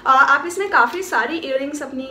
आप इसमें काफ़ी सारी इयररिंग्स अपनी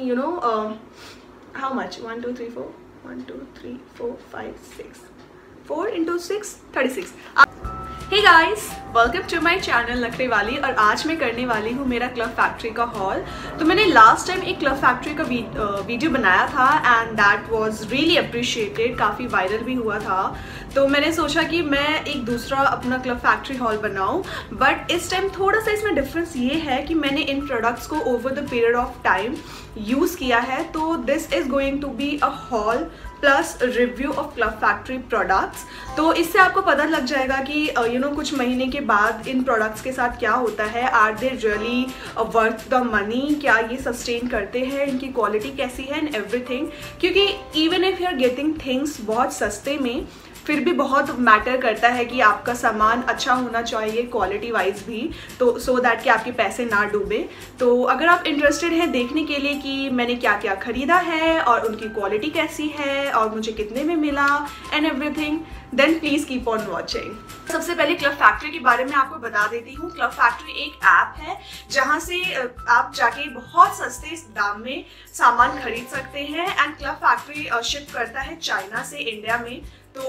how much 1 2 3 4 1 2 3 4 5 6 4 into 6 36। Hey guys, welcome to my channel Nakhre Wali. और आज मैं करने वाली हूँ मेरा क्लब फैक्ट्री का हॉल। तो मैंने लास्ट टाइम एक क्लब फैक्ट्री का वीडियो बनाया था and that was really appreciated, काफ़ी वायरल भी हुआ था। तो मैंने सोचा कि मैं एक दूसरा अपना क्लब फैक्ट्री हॉल बनाऊँ, बट इस टाइम थोड़ा सा इसमें डिफरेंस ये है कि मैंने इन प्रोडक्ट्स को over the period of time use किया है। तो this is going to be a haul plus review of club factory products. तो इससे आपको पता लग जाएगा कि कुछ महीने के बाद इन प्रोडक्ट्स के साथ क्या होता है। Are they really worth the money, क्या ये सस्टेन करते हैं, इनकी क्वालिटी कैसी है एंड एवरीथिंग। क्योंकि even if you are getting things बहुत सस्ते में, फिर भी बहुत मैटर करता है कि आपका सामान अच्छा होना चाहिए क्वालिटी वाइज भी, तो सो दैट कि आपके पैसे ना डूबे। तो अगर आप इंटरेस्टेड हैं देखने के लिए कि मैंने क्या क्या खरीदा है और उनकी क्वालिटी कैसी है और मुझे कितने में मिला and everything, then please keep on watching. सबसे पहले क्लब फैक्ट्री के बारे में आपको बता देती हूँ। क्लब फैक्ट्री एक ऐप है जहाँ से आप जाके बहुत सस्ते दाम में सामान खरीद सकते हैं एंड क्लब फैक्ट्री शिप करता है चाइना से इंडिया में। तो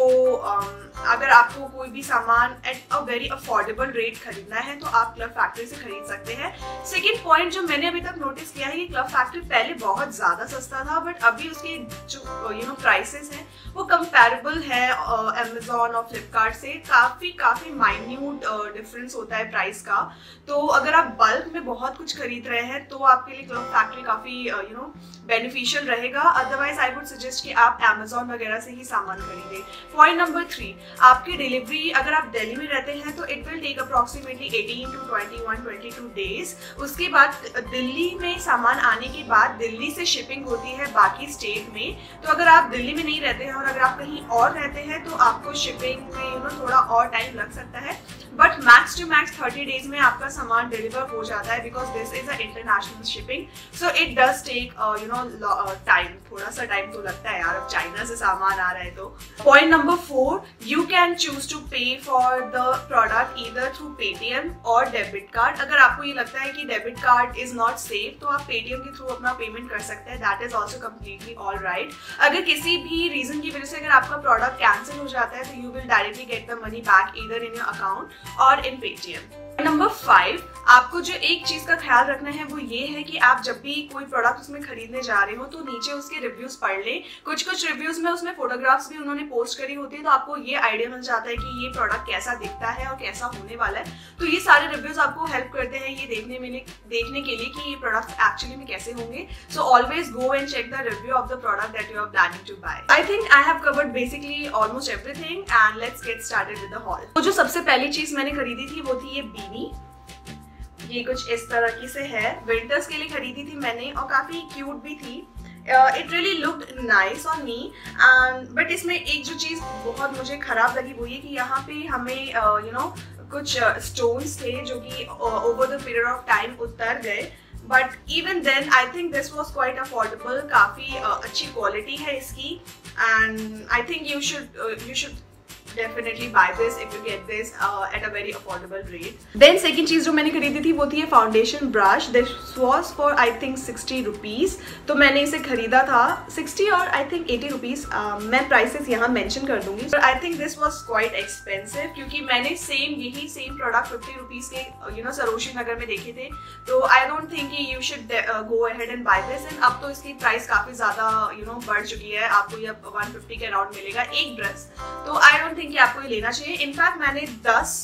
अगर आपको कोई भी सामान at a very affordable rate खरीदना है तो आप क्लब फैक्ट्री से खरीद सकते हैं। सेकेंड पॉइंट जो मैंने अभी तक नोटिस किया है कि क्लब फैक्ट्री पहले बहुत ज़्यादा सस्ता था, बट अभी उसके जो प्राइसेस हैं वो कंपैरेबल है अमेजोन और फ्लिपकार्ट से। काफ़ी माइन्यूट डिफरेंस होता है प्राइस का। तो अगर आप बल्क में बहुत कुछ खरीद रहे हैं तो आपके लिए क्लब फैक्ट्री काफ़ी बेनिफिशियल रहेगा। अदरवाइज आई वुड सजेस्ट कि आप अमेजोन वगैरह से ही सामान खरीदें। पॉइंट नंबर 3, आपकी डिलीवरी अगर आप दिल्ली में रहते हैं तो it will take approximately 18 to 22 days. उसके बाद दिल्ली में सामान आने के बाद दिल्ली से शिपिंग होती है बाकी स्टेट में। तो अगर आप दिल्ली में नहीं रहते हैं और अगर आप कहीं और रहते हैं तो आपको शिपिंग में थोड़ा और टाइम लग सकता है, but max to max 30 days में आपका सामान डिलीवर हो जाता है because this is a international shipping. So it does take time, थोड़ा सा टाइम तो लगता है यार, अब चाइना से सामान आ रहा है तो। Point number 4, you can choose to pay for the product either through Paytm और डेबिट कार्ड। अगर आपको ये लगता है कि debit card is not safe तो आप पेटीएम के थ्रू अपना पेमेंट कर सकते हैं, that is also completely all right. अगर किसी भी रीजन की वजह से अगर आपका प्रोडक्ट कैंसिल हो जाता है तो you will directly get the money back either in your account और इन पेटीएम। नंबर 5, आपको जो एक चीज का ख्याल रखना है वो ये है कि आप जब भी कोई प्रोडक्ट उसमें खरीदने जा रहे हो तो नीचे उसके रिव्यूज पढ़ लें। कुछ रिव्यूज में उसमें फोटोग्राफ्स भी उन्होंने पोस्ट करी होती है, तो आपको ये आइडिया मिल जाता है कि ये प्रोडक्ट कैसा दिखता है और कैसा होने वाला है। तो ये सारे रिव्यूज आपको हेल्प करते हैं ये देखने के लिए कि ये प्रोडक्ट एक्चुअली में कैसे होंगे। So always go and check the review of the product that you are planning to buy. I think I have covered basically almost everything and let's get started with the haul. तो जो सबसे पहली चीज मैंने खरीदी थी वो थी ये बीनी। ये कुछ इस तरह की से है, विंटर्स के लिए खरीदी थी मैंने और काफ़ी क्यूट भी थी। It really looked nice on me and but इसमें एक जो चीज़ बहुत मुझे ख़राब लगी वो ये कि यहाँ पे हमें कुछ स्टोन्स थे जो कि over the period of time उतर गए, but even then I think this was quite affordable. काफ़ी अच्छी क्वालिटी है इसकी and I think you should definitely buy this if you get this at a very affordable rate. Then second चीज जो मैंने खरीदी थी वो थी ये foundation brush. This was for I think 60 rupees। तो मैंने इसे खरीदा था 60 और I think 80 rupees। मैं प्राइसेस यहाँ मेंशन कर दूंगी। But I think this was quite expensive क्योंकि मैंने यही सेम प्रोडक्ट 50 rupees के सरोशी नगर में देखे थे। तो I don't think you should go ahead and buy this। And अब तो इसकी प्राइस काफी ज्यादा बढ़ चुकी है, आपको ये 150 के अराउंड मिलेगा एक ब्रश। तो I don't think कि आपको ये लेना चाहिए। इनफैक्ट मैंने 10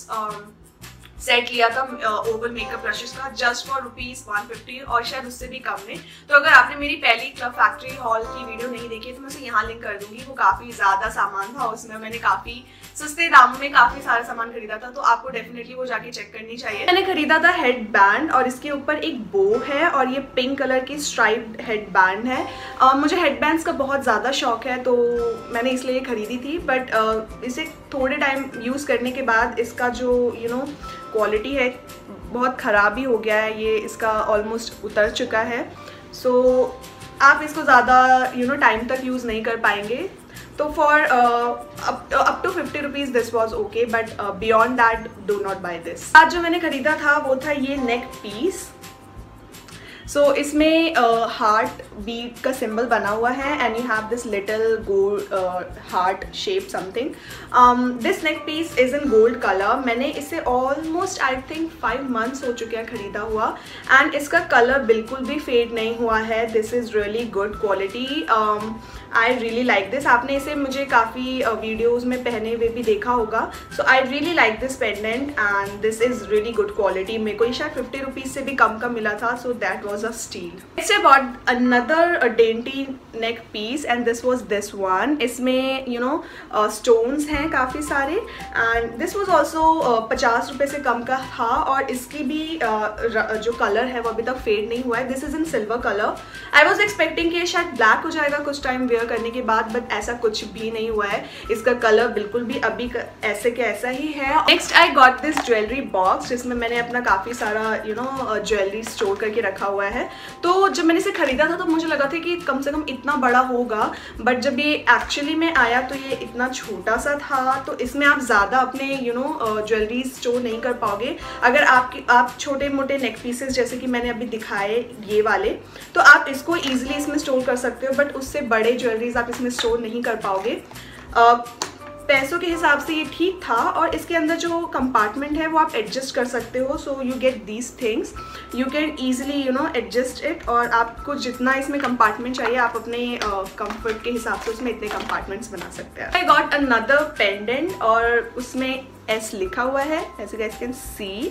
सेट लिया था ओवल मेकअप ब्रशेस का जस्ट फॉर ₹150 और शायद उससे भी कम में। तो अगर आपने मेरी पहली क्लब फैक्ट्री हॉल की वीडियो नहीं देखी तो मैं उसे यहाँ लिंक कर दूंगी। वो काफ़ी ज़्यादा सामान था, उसमें मैंने काफ़ी सस्ते दामों में काफ़ी सारा सामान खरीदा था, तो आपको डेफिनेटली वो जाके चेक करनी चाहिए। मैंने खरीदा था हेड बैंड और इसके ऊपर एक बो है और ये पिंक कलर की स्ट्राइप्ड हेड बैंड है। मुझे हेड बैंड्स का बहुत ज़्यादा शौक है तो मैंने इसलिए खरीदी थी, बट इसे थोड़े टाइम यूज़ करने के बाद इसका जो क्वालिटी है बहुत ख़राब ही हो गया है, ये इसका ऑलमोस्ट उतर चुका है। सो आप इसको ज़्यादा टाइम तक यूज़ नहीं कर पाएंगे। तो for up to 50 rupees this was okay, but beyond that do not buy this. आज जो मैंने खरीदा था वो था ये नेक पीस। सो इसमें हार्ट बीट का सिंबल बना हुआ है and you have this little gold heart shape something. This neck piece is in gold colour. मैंने इसे ऑलमोस्ट आई थिंक 5 months हो चुके हैं ख़रीदा हुआ एंड इसका कलर बिल्कुल भी फेड नहीं हुआ है. This is really good quality. I really like this. आपने इसे मुझे काफ़ी वीडियोज़ में पहने हुए भी देखा होगा. So I really like this pendant and this is really good quality. मेरे को ये शायद 50 रुपीज़ से भी कम का मिला था. So that was a steal. Next I bought another dainty neck piece and this was this one. इसमें यू नो स्टोन्स हैं काफ़ी सारे एंड दिस वॉज ऑल्सो 50 रुपये से कम का था और इसकी भी जो कलर है वो अभी तक फेड नहीं हुआ है. This is in silver colour. I was expecting कि ये शायद ब्लैक हो जाएगा कुछ टाइम वेयर करने के बाद, बट ऐसा कुछ भी नहीं हुआ है. इसका कलर बिल्कुल भी अभी ऐसे के ऐसा ही है. Next I got this jewellery box जिसमें मैंने अपना काफ़ी सारा यू नो ज्वेलरी स्टोर करके रखा हुआ है. तो जब मैंने इसे खरीदा था तो मुझे लगा था कि कम से कम इतना बड़ा होगा, बट जब ये एक्चुअली में आया तो ये इतना छोटा सा था. तो इसमें आप ज़्यादा अपने यू नो ज्वेलरी स्टोर नहीं कर पाओगे. अगर आप छोटे मोटे नेक पीसेस जैसे कि मैंने अभी दिखाए ये वाले, तो आप इसको ईजिली इसमें स्टोर कर सकते हो, बट उससे बड़े ज्वेलरीज आप इसमें स्टोर नहीं कर पाओगे. पैसों के हिसाब से ये ठीक था और इसके अंदर जो कंपार्टमेंट है वो आप एडजस्ट कर सकते हो. So you get these things, you can easily you know adjust it. और आपको जितना इसमें कंपार्टमेंट चाहिए आप अपने कंफर्ट के हिसाब से उसमें इतने कंपार्टमेंट्स बना सकते हैं. आई गॉट अनदर पेंडेंट और उसमें एस लिखा हुआ है, ऐसे guys can see.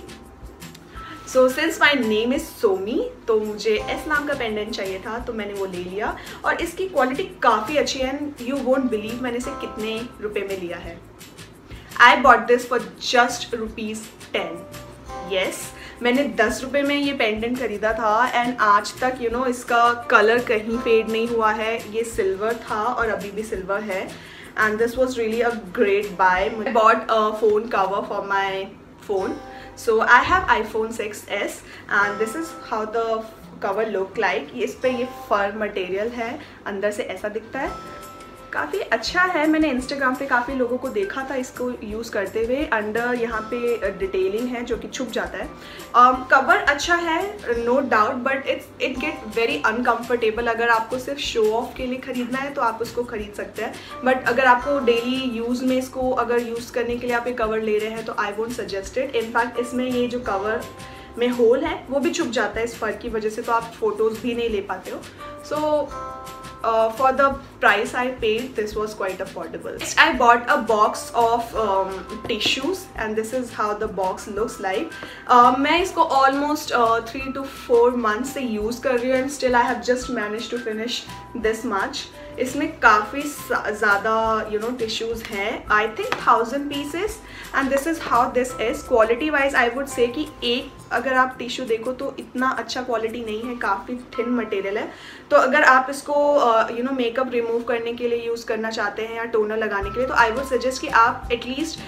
So since my name is Somi तो मुझे एस नाम का पेंडेंट चाहिए था तो मैंने वो ले लिया और इसकी क्वालिटी काफ़ी अच्छी है एंड यू वोंट बिलीव मैंने इसे कितने रुपए में लिया है. I bought this for just ₹10. Yes, मैंने 10 रुपये में ये पेंडेंट खरीदा था एंड आज तक यू नो इसका कलर कहीं फेड नहीं हुआ है. ये सिल्वर था और अभी भी सिल्वर है and this was really a great buy. I bought a phone cover for my phone. So I have iPhone 6s and this is how the cover look like. इस पे ये फर मटेरियल है, अंदर से ऐसा दिखता है, काफ़ी अच्छा है. मैंने इंस्टाग्राम पे काफ़ी लोगों को देखा था इसको यूज़ करते हुए. अंडर यहाँ पे डिटेलिंग है जो कि छुप जाता है. कवर अच्छा है no doubt, but it get very uncomfortable. अगर आपको सिर्फ शो ऑफ के लिए ख़रीदना है तो आप उसको ख़रीद सकते हैं, बट अगर आपको डेली यूज़ में इसको अगर यूज़ करने के लिए आप ये कवर ले रहे हैं तो I won't suggest it. In fact इसमें ये जो कवर में होल है वो भी छुप जाता है इस फर की वजह से, तो आप फोटोज़ भी नहीं ले पाते हो. सो for the price I paid, this was quite affordable. Next, I bought a box of tissues and this is how the box looks like. मैं इसको almost 3 to 4 months से use कर रही हूँ and still I have just managed to finish this much. इसमें काफ़ी ज़्यादा you know tissues हैं. I think 1000 pieces and this is how this is. Quality wise I would say कि एक अगर आप टिश्यू देखो तो इतना अच्छा क्वालिटी नहीं है, काफ़ी थिन मटेरियल है. तो अगर आप इसको यू नो मेकअप रिमूव करने के लिए यूज़ करना चाहते हैं या टोनर लगाने के लिए तो आई वुड सजेस्ट कि आप एटलीस्ट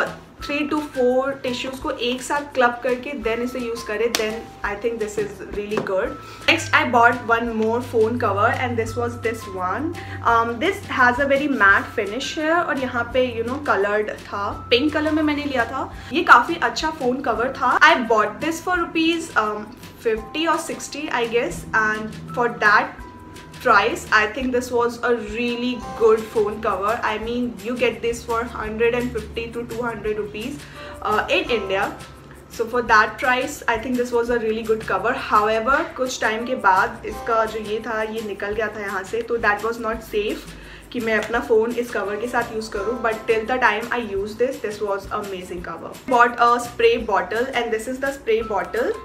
3 to 4 टिश्यूज़ को एक साथ क्लब करके देन इसे यूज़ करें. Then I think this is really good. Next I bought one more phone cover and this was this one. This has a very matte finish है और यहाँ पे यू नो कलर्ड था, pink colour में मैंने लिया था. ये काफ़ी अच्छा फ़ोन कवर था. I bought this for ₹50 or ₹60 I guess, and for that price I think this was a really good phone cover. I mean you get this for 150 to 200 rupees in India. So for that price I think this was a really good cover. However कुछ time के बाद इसका जो ये था ये निकल गया था यहाँ से, तो that was not safe कि मैं अपना फ़ोन इस कवर के साथ यूज़ करूँ. But till the time I use this was amazing cover. Bought a spray bottle and this is the spray bottle.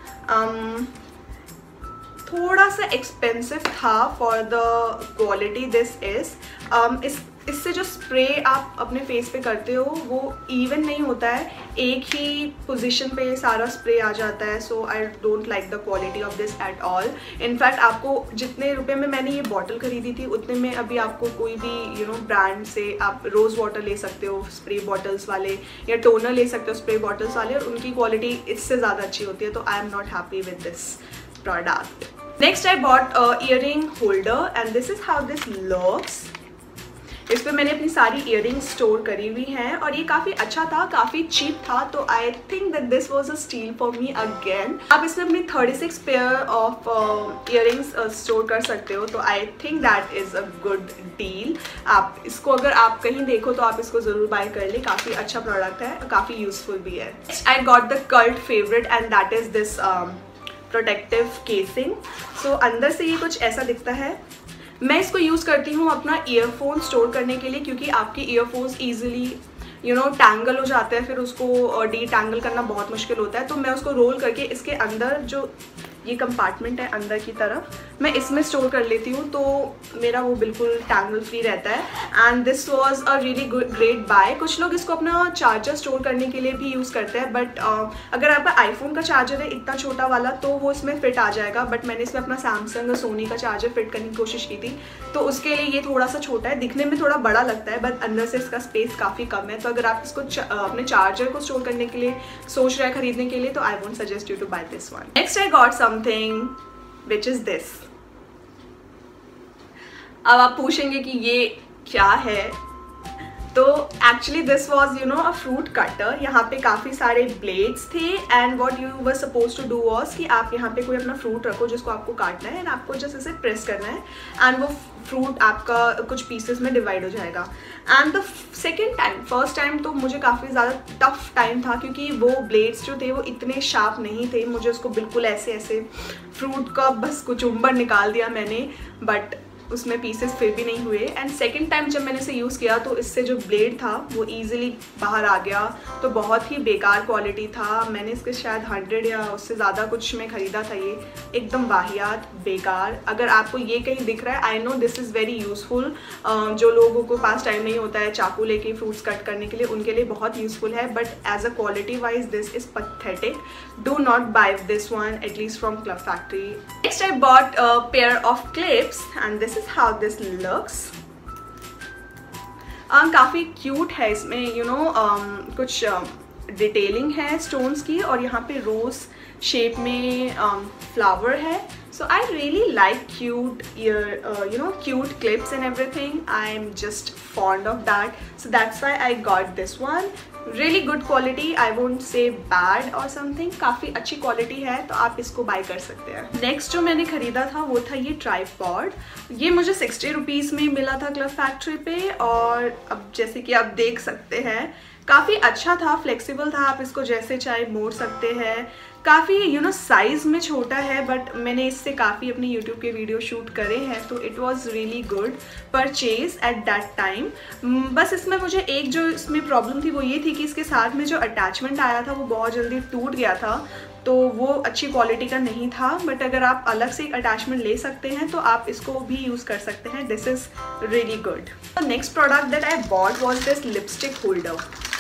थोड़ा सा एक्सपेंसिव था for the quality this is. इससे जो स्प्रे आप अपने फेस पे करते हो वो इवन नहीं होता है, एक ही पोजीशन पे सारा स्प्रे आ जाता है. So I don't like the quality of this at all. In fact आपको जितने रुपए में मैंने ये बॉटल खरीदी थी उतने में अभी आपको कोई भी यू नो ब्रांड से आप रोज़ वाटर ले सकते हो स्प्रे बॉटल्स वाले, या टोनर ले सकते हो स्प्रे बॉटल्स वाले, और उनकी क्वालिटी इससे ज़्यादा अच्छी होती है. तो I am not happy with this product. Next I bought earring holder and this is how this looks. इस पर मैंने अपनी सारी ईयरिंग्स स्टोर करी हुई हैं और ये काफ़ी अच्छा था, काफ़ी चीप था, तो I think that this was a steal for me again. आप इसमें अपनी 36 पेयर ऑफ ईयरिंग्स स्टोर कर सकते हो, तो I think that is a good deal. आप इसको अगर आप कहीं देखो तो आप इसको ज़रूर बाय कर ले, काफ़ी अच्छा प्रोडक्ट है, काफ़ी यूजफुल भी है। I got the cult favourite and that is this protective casing. So अंदर से ये कुछ ऐसा दिखता है। मैं इसको यूज़ करती हूँ अपना ईयरफोन स्टोर करने के लिए, क्योंकि आपके ईयरफोन्स ईजिली टैंगल हो जाते हैं, फिर उसको डीटैंगल करना बहुत मुश्किल होता है। तो मैं उसको रोल करके इसके अंदर जो ये कंपार्टमेंट है अंदर की तरफ, मैं इसमें स्टोर कर लेती हूँ, तो मेरा वो बिल्कुल टैंगल फ्री रहता है। And this was a really great buy. कुछ लोग इसको अपना चार्जर स्टोर करने के लिए भी यूज़ करते हैं, बट अगर आपका आईफोन का चार्जर है इतना छोटा वाला तो वो इसमें फिट आ जाएगा, बट मैंने इसमें अपना सैमसंग और सोनी का चार्जर फिट करने की कोशिश की थी, तो उसके लिए ये थोड़ा सा छोटा है, दिखने में थोड़ा बड़ा लगता है, बट अंदर से इसका स्पेस काफ़ी कम है। तो अगर आप इसको अपने चार्जर को स्टोर करने के लिए सोच रहे हैं खरीदने के लिए, तो I won't suggest you to buy this one. Next I got something which is this। अब आप पूछेंगे कि ये क्या है, तो actually this was a fruit cutter. यहाँ पे काफ़ी सारे ब्लेड्स थे and what you were suppose to do was कि आप यहाँ पे कोई अपना फ्रूट रखो जिसको आपको काटना है एंड आपको जस्ट इसे प्रेस करना है एंड वो फ्रूट आपका कुछ पीसेस में डिवाइड हो जाएगा। And the second time, first time तो मुझे काफ़ी ज़्यादा टफ टाइम था, क्योंकि वो ब्लेड्स जो थे वो इतने शार्प नहीं थे। मुझे उसको बिल्कुल ऐसे फ्रूट का बस कुचुम्बर निकाल दिया मैंने, बट उसमें पीसेस फिर भी नहीं हुए। एंड सेकंड टाइम जब मैंने इसे यूज़ किया तो इससे जो ब्लेड था वो ईजिली बाहर आ गया, तो बहुत ही बेकार क्वालिटी था। मैंने इसके शायद 100 या उससे ज़्यादा कुछ में ख़रीदा था, ये एकदम वाहियात बेकार। अगर आपको ये कहीं दिख रहा है, I know this is very useful. जो लोगों को पास टाइम नहीं होता है चाकू लेके फ्रूट्स कट करने के लिए, उनके लिए बहुत यूज़फुल है, but as a quality wise this is pathetic. Do not buy this one, at least from club factory. Next I bought a pair of clips and this is how this looks। काफ़ी cute है, इसमें कुछ detailing है stones की और यहाँ पे rose shape में फ्लावर है। So I really like cute cute clips and everything. I'm just fond of that, so that's why I got this one. Really good quality, I won't say bad or something, काफ़ी अच्छी quality है, तो आप इसको bye कर सकते हैं। Next जो मैंने खरीदा था वो था ये ट्राइपॉड। ये मुझे 60 रुपीज़ में मिला था क्लब फैक्ट्री पे, और अब जैसे कि आप देख सकते हैं काफ़ी अच्छा था, फ्लेक्सिबल था, आप इसको जैसे चाहे मोड़ सकते हैं। काफ़ी साइज़ में छोटा है, बट मैंने इससे काफ़ी अपने यूट्यूब के वीडियो शूट करे हैं, तो it was really good purchase at that time. बस इसमें मुझे एक जो इसमें प्रॉब्लम थी वो ये थी कि इसके साथ में जो अटैचमेंट आया था वो बहुत जल्दी टूट गया था, तो वो अच्छी क्वालिटी का नहीं था। बट अगर आप अलग से एक अटैचमेंट ले सकते हैं तो आप इसको भी यूज़ कर सकते हैं। This is really good. Next product that I bought was this lipstick holder.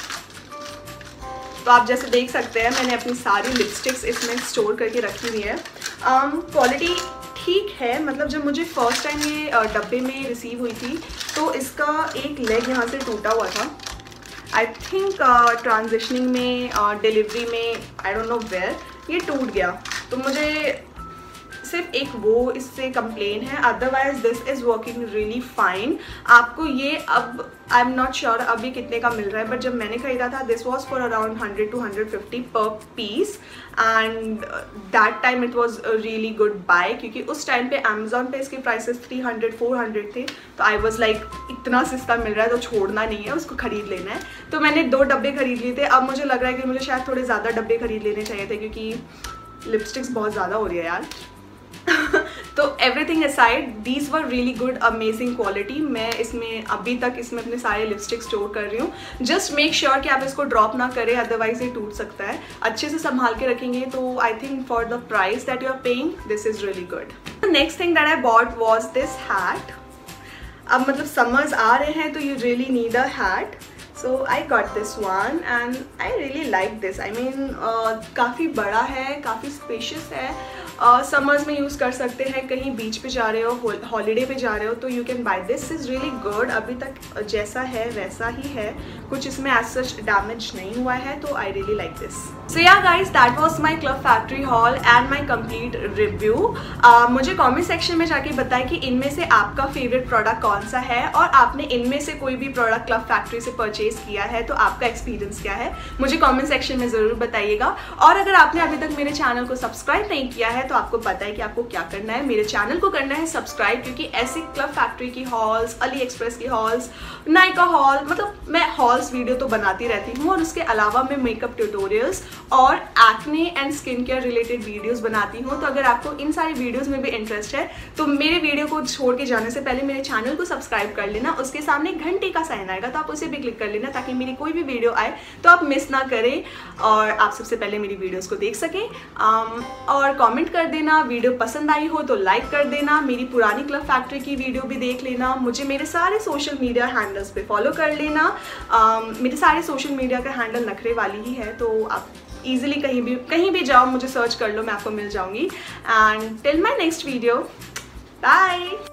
तो आप जैसे देख सकते हैं मैंने अपनी सारी लिपस्टिक्स इसमें स्टोर करके रखी हुई है। क्वालिटी ठीक है, मतलब जब मुझे फर्स्ट टाइम ये डब्बे में रिसीव हुई थी तो इसका एक लेग यहाँ से टूटा हुआ था। आई थिंक ट्रांजिशनिंग में, डिलीवरी में, आई डोंट नो वेयर, ये टूट गया। तो मुझे सिर्फ एक वो इससे कंप्लेन है, otherwise this is working really fine. आपको ये अब आई एम नॉट श्योर अभी कितने का मिल रहा है, बट जब मैंने खरीदा था this was for around 100 to 150 per piece, and that time it was really good buy, क्योंकि उस टाइम पे अमेजोन पे इसके प्राइसेस 300-400 थे। तो आई वॉज लाइक इतना सस्ता मिल रहा है तो छोड़ना नहीं है, उसको खरीद लेना है। तो मैंने 2 डब्बे खरीद लिए थे। अब मुझे लग रहा है कि मुझे शायद थोड़े ज़्यादा डब्बे खरीद लेने चाहिए थे, क्योंकि लिपस्टिक्स बहुत ज़्यादा हो रही है यार। तो everything aside these were really good, amazing quality. मैं इसमें अभी तक इसमें अपने सारे लिपस्टिक स्टोर कर रही हूँ। जस्ट मेक श्योर कि आप इसको ड्रॉप ना करें, अदरवाइज ये टूट सकता है। अच्छे से संभाल के रखेंगे तो I think for the price that you are paying this is really good. Next thing that I bought was this hat. अब मतलब समर्स आ रहे हैं तो you really need a hat, so I got this one and I really like this. I mean काफ़ी बड़ा है, काफ़ी स्पेशियस है, समर्स में यूज़ कर सकते हैं, कहीं बीच पे जा रहे हो, हॉलीडे पे जा रहे हो, तो you can buy this. Is really good. अभी तक जैसा है वैसा ही है, कुछ इसमें एज सच डैमेज नहीं हुआ है, तो I really like this. So yeah guys, that was my club factory haul and my complete review. मुझे कॉमेंट सेक्शन में जाके बताएं कि इनमें से आपका फेवरेट प्रोडक्ट कौन सा है, और आपने इनमें से कोई भी प्रोडक्ट क्लब फैक्ट्री से परचेज किया है तो आपका एक्सपीरियंस क्या है, मुझे कमेंट सेक्शन में ज़रूर बताइएगा। और अगर आपने अभी तक मेरे चैनल को सब्सक्राइब नहीं किया है तो आपको पता है कि आपको क्या करना है, मेरे चैनल को करना है सब्सक्राइब, क्योंकि ऐसे क्लब फैक्ट्री की हॉल्स, अली एक्सप्रेस की हॉल्स, नायका हॉल, मतलब मैं हॉल्स वीडियो तो बनाती रहती हूँ, और उसके अलावा मैं मेकअप ट्यूटोरियल्स और acne and skin care related videos बनाती हूँ। तो अगर आपको इन सारी वीडियोस में भी इंटरेस्ट है तो मेरे वीडियो को छोड़ के जाने से पहले मेरे चैनल को सब्सक्राइब कर लेना। उसके सामने घंटे का साइन आएगा तो आप उसे भी क्लिक कर लेना, ताकि मेरी कोई भी वीडियो आए तो आप मिस ना करें और आप सबसे पहले मेरी वीडियोस को देख सकें। और कमेंट कर देना, वीडियो पसंद आई हो तो लाइक कर देना, मेरी पुरानी क्लब फैक्ट्री की वीडियो भी देख लेना, मुझे मेरे सारे सोशल मीडिया हैंडल्स पे फॉलो कर लेना। मेरे सारे सोशल मीडिया का हैंडल नखरे वाली ही है, तो आप ईजिली कहीं भी जाओ, मुझे सर्च कर लो, मैं आपको मिल जाऊंगी। And till my next video, bye.